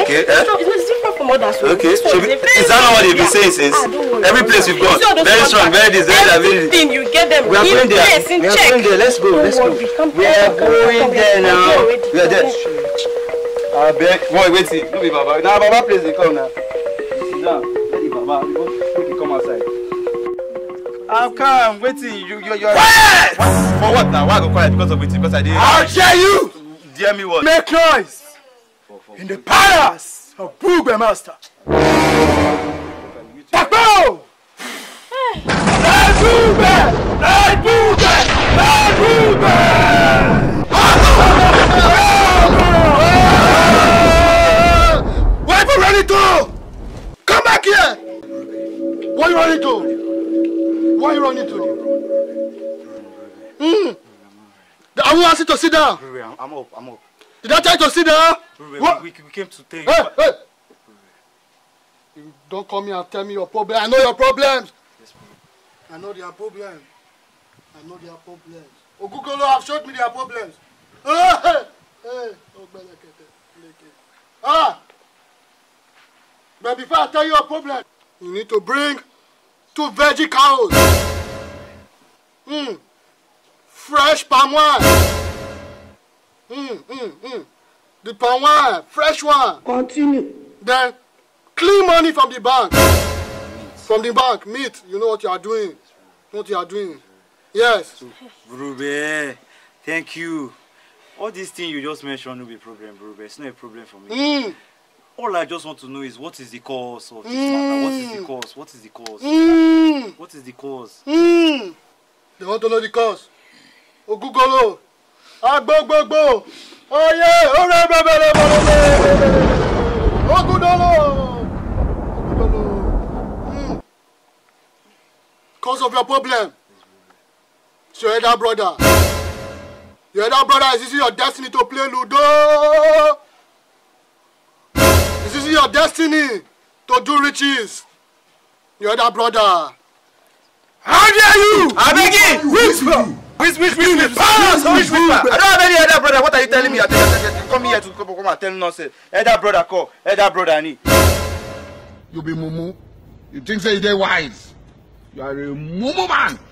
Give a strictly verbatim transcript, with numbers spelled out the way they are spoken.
Okay. Eh? It's different from others. Okay. Be, is that not what they've been saying since? Ah, every place we've gone, very strong, very this, very that. Everything you get them. We are going there. We are going there. Let's go. Let's go. We are going there now. We are there. I beg. Boy, wait. No be Baba. Now Baba place they come now. Sit down. Let the Baba. Make it come outside. I've come. Waiting. You, you, you. Quiet. For what now? Why I go quiet because of waiting? Because I did. I'll tell you. Dear me what? Make noise in the palace of Bube Master. Takbo! Let Bube! Let Bube! Let Bube! Where are you running to? Come back here! What are you running to? What are you running to? Hmm. I will ask you to sit down. I'm up, I'm up. Did I tell you to sit down? We, we, we came to tell you. Hey, hey. You don't come here and tell me your problem. I know your problems. Yes, I know their problems. I know their problems. Ogugolo have showed me their problems. Hey, hey, hey. Ah. But before I tell you your problem, you need to bring two veggie cows. Hmm. Fresh palm wine. Mm, mm, mm. The palm wine, fresh one. Continue. Then clean money from the bank. From the bank, meat. You know what you are doing. You know what you are doing. Yes. Brube, thank you. All these things you just mentioned will be a problem, Brube. It's not a problem for me. Mm. All I just want to know is what is the cause of this mm. matter? What is the cause? What is the cause? Mm. What is the cause? Mm. They want to know the cause. Ogugolo. Agbogbogbò. Oye, ore bebere bebere. Ogudolo. Ogudolo. Mm. Cause of your problem. It's your elder brother. Your elder brother is this your destiny to play Ludo? Is this your destiny to do riches? Your elder brother. How dare you? I beg you. Whisper. Which, which, which, which, which, which, which, I don't have any elder brother. What are you telling me? I come here to come and tell nonsense. Elder brother call. Elder brother I need. You be mumu. You think say you dey wise. You are a mumu man.